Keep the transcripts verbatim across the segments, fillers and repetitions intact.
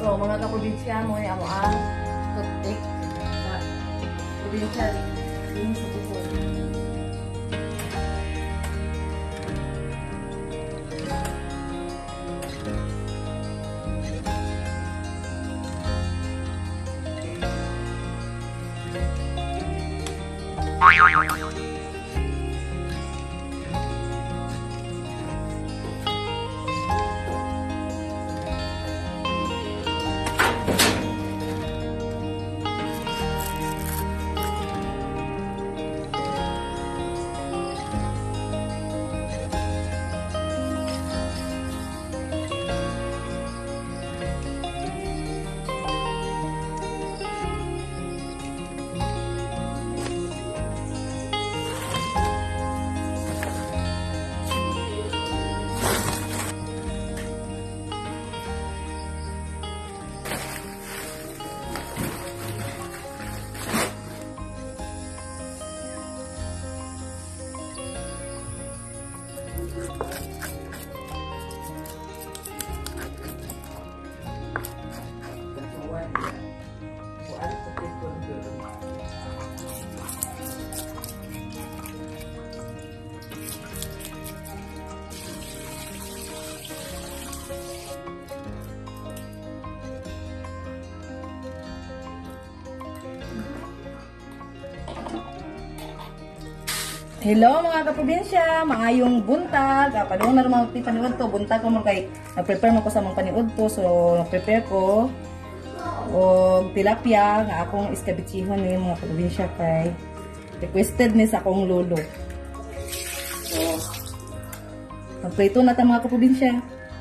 So, mga kaprobinsya mo, amo ang toothpick sa probinsya din sa bukod. Hello mga kaprobinsya, maayong buntag. Ah, padung na naman iti paniud to, buntag ko mo kay nag-prepare mo ko sa mga paniud to. So nag-prepare ko og tilapia nga akong iskabichihon ni mga kaprobinsya kay requested ni sa akong lolo. So magprito na ta mga kaprobinsya.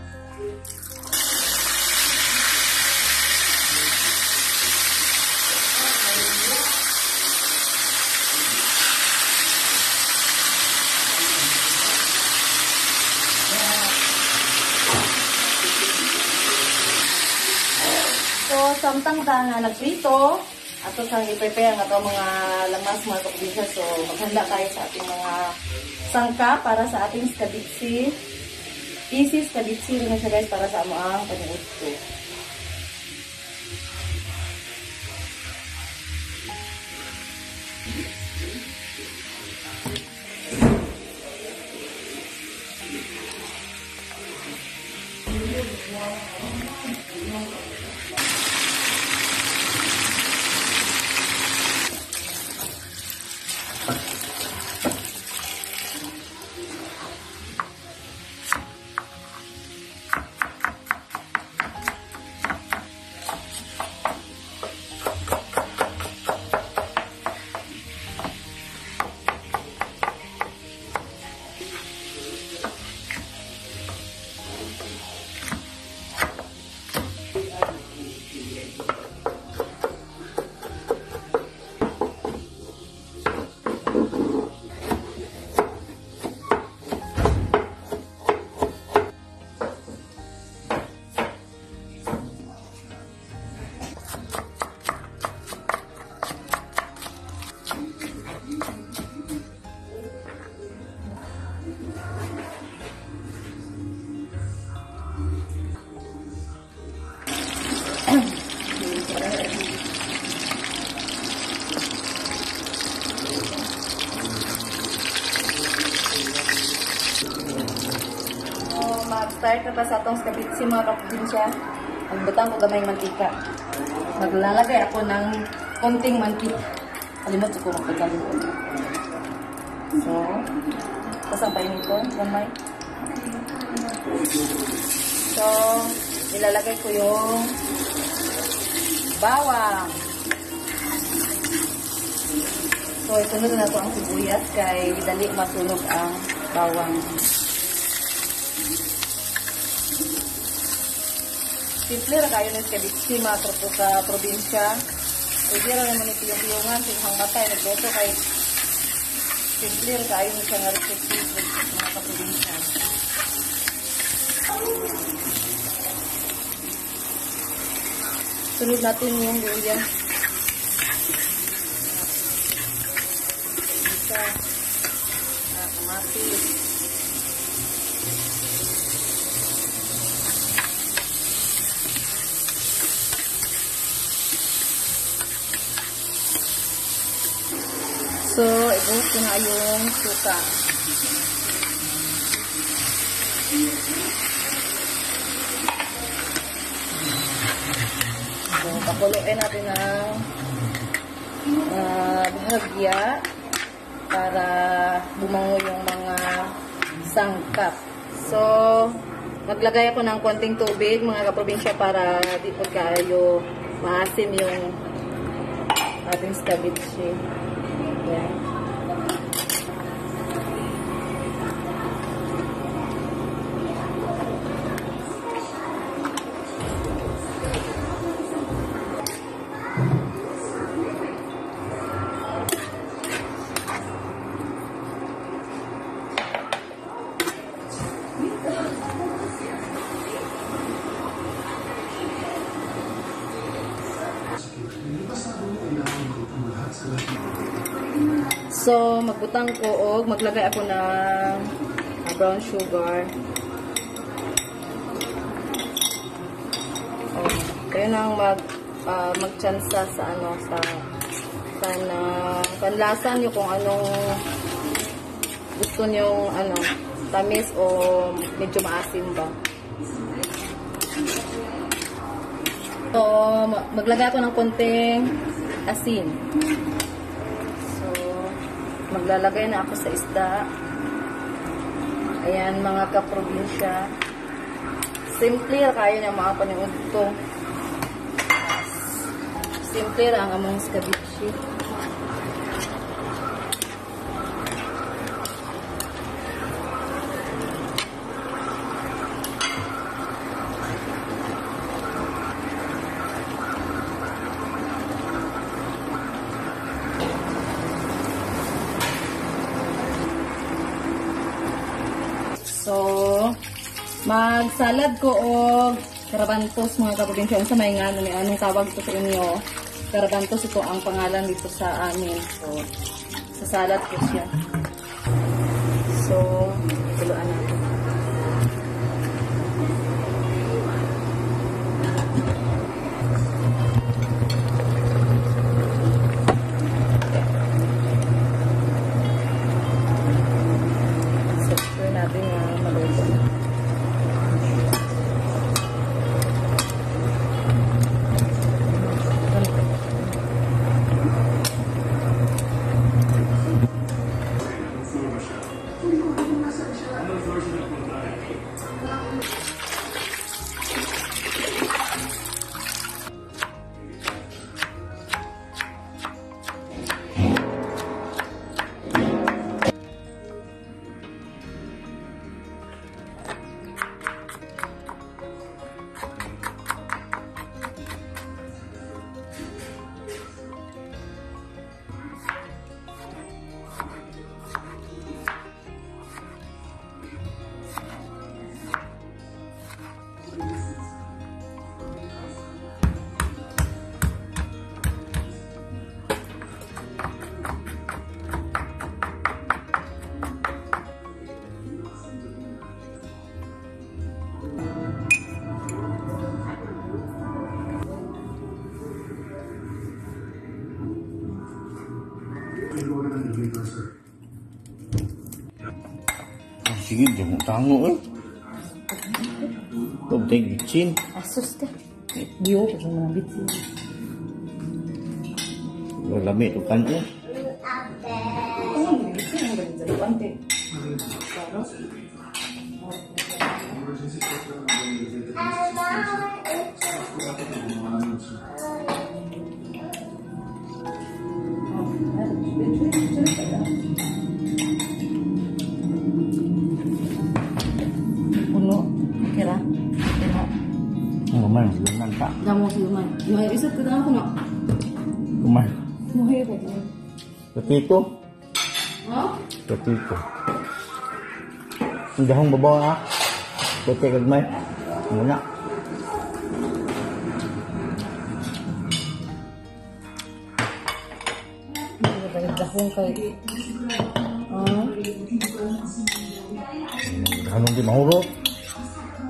Samtang ta nga nagprito, ato sang i-prepare nga to mga lamas mga kaprobinsya. So maghanda tayo sa ating mga sangka para sa ating skabitsi. Easy skabitsi rin na siya guys para sa amo ang paniud ko. Start na pa sa atong skabitsi mga kaprobinsya. Magbutang ko gamay mantika. Maglalagay ako ng konting mantika. Kalimot ko magpagkalimot. So, kasampay nito, gamay. So, ilalagay ko yung bawang. So, isunod na ito ang sibuyas kay dali masunog ang bawang. Simple ra kayo ng skabitsi mga tropo sa probinsya. Pwede ra naman ito yung piyungan, sinhang matay, nagboto kay simple ra kayo ng isang recipe mga kaprobinsya. Sunod natin yung luya. Isa, uh, kamatis. So, ibuhos ko na yung suka. So, pakuluin natin ng uh, bahagya para bumango yung mga sangkap. So, maglagay ako ng konting tubig, mga kaprobinsya, para di po kayo maasim yung ating ceviche. Yan. So, magbutang ko o maglagay ako ng uh, brown sugar. Oh, kayo nang mag uh, magtsansa sa ano sa sana panlasa niyo kung anong gusto niyo, ano, tamis o medyo maasim ba. So, maglagay ako ng konting asin. Maglalagay na ako sa isda. Ayan, mga kaprobinsya. Simple kayo na mga paniod to. Simple ang among ceviche. So, magsalad ko og karabantos, mga kaprobinsya. Sa may nga, anong tawag ito sa inyo? Karabantos, ito ang pangalan dito sa amin. So, sa salad ko siya. So, tuluan natin. Sige, jangan tango eh. Kau betul licin. Asus deh. Bio ko sa mga bitsin. Lamig tu kan eh. Oh, bitsin ang ganito. Pante. Kumar, siluman pak. Kamu siluman. May isip ko na ako na. Kumar. Muhay ko din. Petito. Oh? Petito. Ang dahong babaw ha. Pete kagmay. Muna. Hindi dahong kay. Oh. Dahong di mahuro.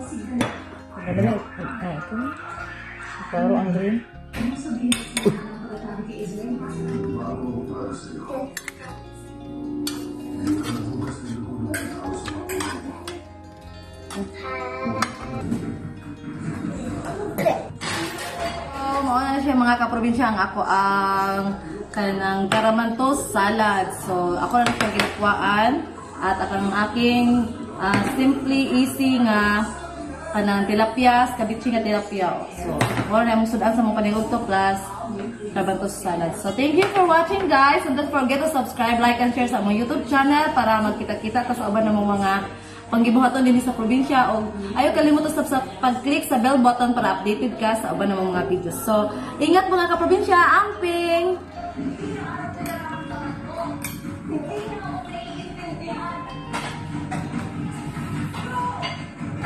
Ada nih, ah itu baru ang green. So, mauna na siya mga kaprobinsya ang ako ang kanang karamantos salad. So, ako na siya ginakuhaan at ako ng aking uh, simply easy nga kanang tilapia, kabitsi nga tilapia. So, wala na mong sudan sa mong paningod to plus karamantos salad. So, thank you for watching guys and don't forget to subscribe, like, and share sa among YouTube channel para magkita-kita ka sa uban ng mga panggibuhaton din sa probinsya o ayaw kalimutan sa, sa pag-click sa bell button para updated ka sa uban ng mga videos. So, ingat mga kaprobinsya, amping!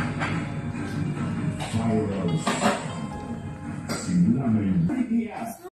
Simula na yun.